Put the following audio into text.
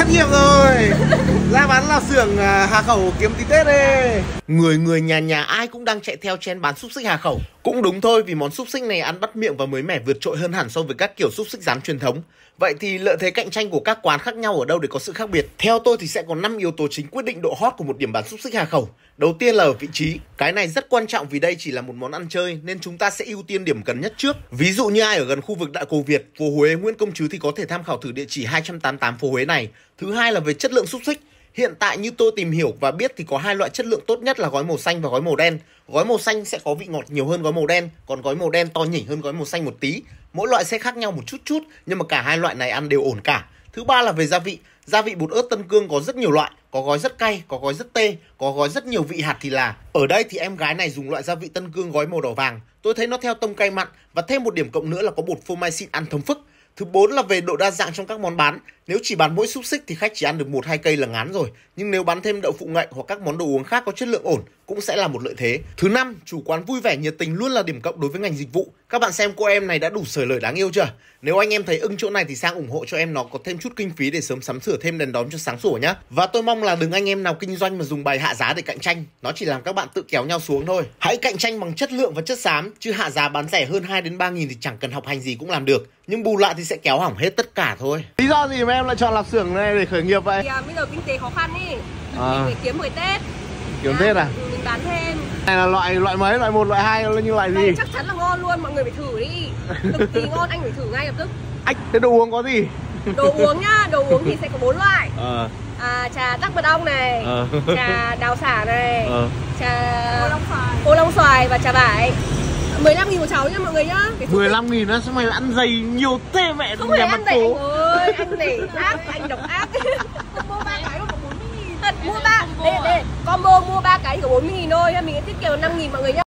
thất nghiệp rồi. Ra bán lò xưởng Hà Khẩu kiếm tí Tết đi. Người nhà nhà ai cũng đang chạy theo trend bán xúc xích Hà Khẩu. Cũng đúng thôi, vì món xúc xích này ăn bắt miệng và mới mẻ vượt trội hơn hẳn so với các kiểu xúc xích rán truyền thống. Vậy thì lợi thế cạnh tranh của các quán khác nhau ở đâu để có sự khác biệt? Theo tôi thì sẽ có 5 yếu tố chính quyết định độ hot của một điểm bán xúc xích Hà Khẩu. Đầu tiên là ở vị trí. Cái này rất quan trọng vì đây chỉ là một món ăn chơi nên chúng ta sẽ ưu tiên điểm gần nhất trước. Ví dụ như ai ở gần khu vực Đại Cổ Việt, phố Huế, Nguyễn Công Trứ thì có thể tham khảo thử địa chỉ 288 phố Huế này. Thứ hai là về chất lượng xúc xích. Hiện tại như tôi tìm hiểu và biết thì có hai loại chất lượng tốt nhất là gói màu xanh và gói màu đen. Gói màu xanh sẽ có vị ngọt nhiều hơn gói màu đen, còn gói màu đen to nhỉnh hơn gói màu xanh một tí. Mỗi loại sẽ khác nhau một chút nhưng mà cả hai loại này ăn đều ổn cả. Thứ ba là về gia vị. Gia vị bột ớt Tân Cương có rất nhiều loại, có gói rất cay, có gói rất tê, có gói rất nhiều vị hạt thì là. Ở đây thì em gái này dùng loại gia vị Tân Cương gói màu đỏ vàng. Tôi thấy nó theo tông cay mặn và thêm một điểm cộng nữa là có bột phô mai xịn ăn thấm phức. Thứ 4 là về độ đa dạng trong các món bán. Nếu chỉ bán mỗi xúc xích thì khách chỉ ăn được 1-2 cây là ngán rồi. Nhưng nếu bán thêm đậu phụ ngậy hoặc các món đồ uống khác có chất lượng ổn cũng sẽ là một lợi thế. Thứ 5, chủ quán vui vẻ nhiệt tình luôn là điểm cộng đối với ngành dịch vụ. Các bạn xem cô em này đã đủ sởi lời đáng yêu chưa? Nếu anh em thấy ưng chỗ này thì sang ủng hộ cho em nó có thêm chút kinh phí để sớm sắm sửa thêm đèn đóm cho sáng sủa nhá. Và tôi mong là đừng anh em nào kinh doanh mà dùng bài hạ giá để cạnh tranh. Nó chỉ làm các bạn tự kéo nhau xuống thôi. Hãy cạnh tranh bằng chất lượng và chất xám, chứ hạ giá bán rẻ hơn 2 đến 3 nghìn thì chẳng cần học hành gì cũng làm được. Nhưng bù lại thì sẽ kéo hỏng hết tất cả thôi. Lý do gì mà em lại chọn lạp xưởng này để khởi nghiệp vậy? Thì bây giờ kinh tế khó khăn ý, mình phải kiếm người Tết. Kiếm Tết à? Mình bán thêm. Này là loại mấy? Loại 1, loại 2 là như loại gì? Đây chắc chắn là ngon luôn, mọi người phải thử đi. Cực kỳ ngon, anh phải thử ngay lập tức. Anh, thế đồ uống có gì? Đồ uống nhá, đồ uống thì sẽ có 4 loại. Trà tắc mật ong này, trà đào xả này, trà ô long xoài và trà vải. 15.000 một cháu nhá mọi người nhá. 15.000 á, sao mày ăn dày nhiều thế mẹ? Không phải ăn dày anh ơi, anh này ác, anh độc ác. Mua 3 cái có 40.000. Thật, mua 3, đây, combo mua 3 cái thì có 40.000 thôi, mình tiết kiệm 5.000 mọi người nhá.